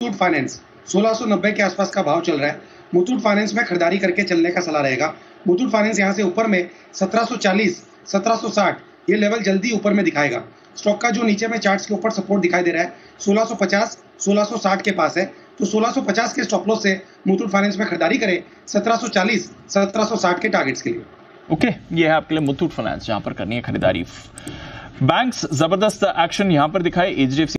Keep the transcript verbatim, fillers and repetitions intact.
Muthoot finance सोलह सौ नब्बे के आसपास का भाव चल रहा है। मुथूट फाइनेंस में खरीदारी करके चलने का सलाह रहेगा। मुथूट फाइनेंस यहां से ऊपर में सत्रह सौ चालीस, सत्रह सौ साठ ये लेवल जल्दी ऊपर में दिखाएगा। स्टॉक का जो नीचे में चार्ट्स के ऊपर सपोर्ट दिखाई दे रहा है सोलह सौ पचास, सोलह सौ साठ के पास है, तो सोलह सौ पचास के स्टॉप लॉस से मुथूट फाइनेंस में खरीदारी करें सत्रह सौ चालीस, सत्रह सौ साठ के टारगेट्स के लिए। ओके okay, ये है आपके लिए मुथूट फाइनेंस जहां पर करनी है खरीदारी। बैंक्स जबरदस्त एक्शन यहां पर दिखाए। एचडीएफसी